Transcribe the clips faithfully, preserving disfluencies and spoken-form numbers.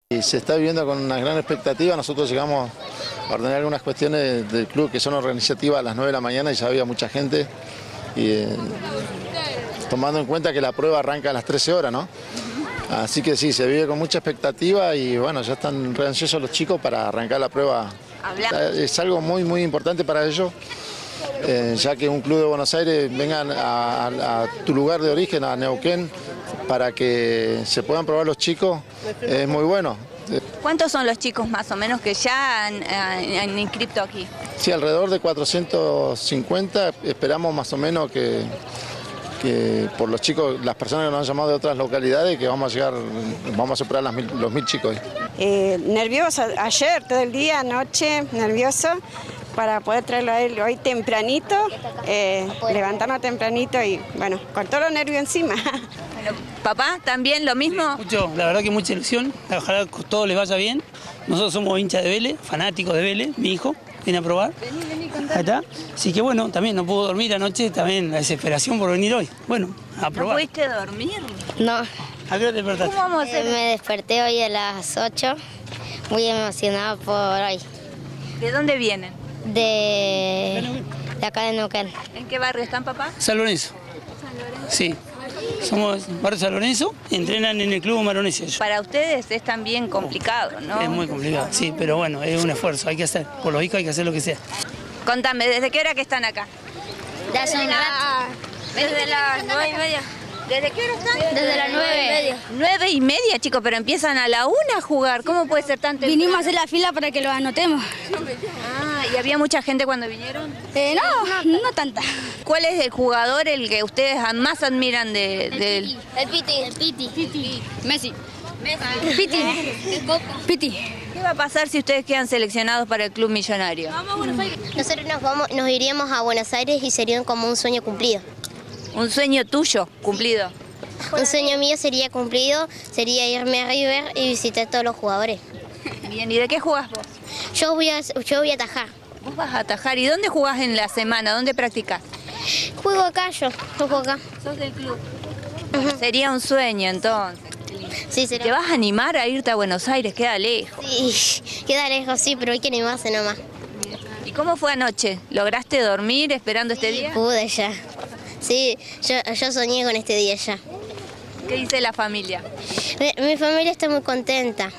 Y se está viviendo con una gran expectativa. Nosotros llegamos a ordenar algunas cuestiones del club que son organizativas a las nueve de la mañana y ya había mucha gente. Y, eh, tomando en cuenta que la prueba arranca a las trece horas, ¿no? Así que sí, se vive con mucha expectativa y bueno, ya están re ansiosos los chicos para arrancar la prueba. Es algo muy, muy importante para ellos, eh, ya que un club de Buenos Aires vengan a, a, a tu lugar de origen, a Neuquén, para que se puedan probar los chicos, es muy bueno. ¿Cuántos son los chicos más o menos que ya han, han, han inscrito aquí? Sí, alrededor de cuatrocientos cincuenta, esperamos más o menos que... que por los chicos, las personas que nos han llamado de otras localidades, que vamos a llegar, vamos a superar las mil, los mil chicos. Eh, nervioso, ayer, todo el día, anoche, nervioso, para poder traerlo a él hoy tempranito, eh, levantarnos tempranito y bueno, con todos los nervios encima. Bueno, papá, ¿también lo mismo? Sí, mucho, la verdad que mucha ilusión, ojalá que todo les vaya bien. Nosotros somos hinchas de Vélez, fanáticos de Vélez, mi hijo viene a probar. Vení, vení, Ahí está. Así que bueno, también no puedo dormir anoche, también la desesperación por venir hoy. Bueno, a probar. ¿No pudiste dormir? No. ¿A qué hora te despertaste? ¿Cómo vamos a hacer? Eh, me desperté hoy a las ocho, muy emocionada por hoy. ¿De dónde vienen? De, de acá de Neuquén. ¿En qué barrio están, papá? San Lorenzo. San Lorenzo. Sí. Somos barrio San Lorenzo, entrenan en el club Maronese ellos. Para ustedes es también complicado, ¿no? Es muy complicado, sí, pero bueno, es un esfuerzo, hay que hacer. Por los hijos hay que hacer lo que sea. Contame, ¿desde qué hora que están acá? De hace un rato. Desde las nueve y media. ¿Desde qué hora están? Desde las nueve y media. Nueve y media, chicos, pero empiezan a la una a jugar. ¿Cómo puede ser tan temprano? Vinimos a hacer la fila para que lo anotemos. Ah, ¿y había mucha gente cuando vinieron? Eh, no, no, no tanta. ¿Cuál es el jugador el que ustedes más admiran de, del...? El Piti. El Piti. Piti. Messi. Messi. Piti. Piti. ¿Qué va a pasar si ustedes quedan seleccionados para el Club Millonario? Nosotros nos, vamos, nos iríamos a Buenos Aires y sería como un sueño cumplido. Un sueño tuyo cumplido. Un sueño mío sería cumplido, sería irme a River y visitar a todos los jugadores. Bien, ¿y de qué jugás vos? Yo voy a, yo voy a atajar. Vos vas a atajar. ¿Y dónde jugás en la semana? ¿Dónde practicás? Juego acá yo, yo juego acá. Sos del club. Bueno, sería un sueño entonces. Sí, ¿Te vas a animar a irte a Buenos Aires? Queda lejos. Sí, queda lejos, sí, pero hay que animarse nomás. ¿Y cómo fue anoche? ¿Lograste dormir esperando este día? Pude ya. Sí, yo, yo soñé con este día ya. ¿Qué dice la familia? Mi, mi familia está muy contenta.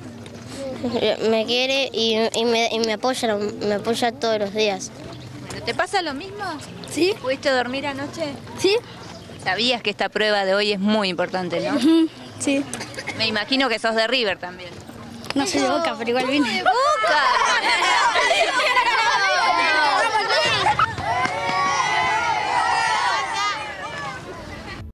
Me quiere y, y, me, y me apoya, me apoya todos los días. Bueno, ¿te pasa lo mismo? ¿Sí? ¿Pudiste dormir anoche? ¿Sí? Sabías que esta prueba de hoy es muy importante, ¿no? Sí. Me imagino que sos de River también. No soy de Boca, pero igual vine. ¡De Boca!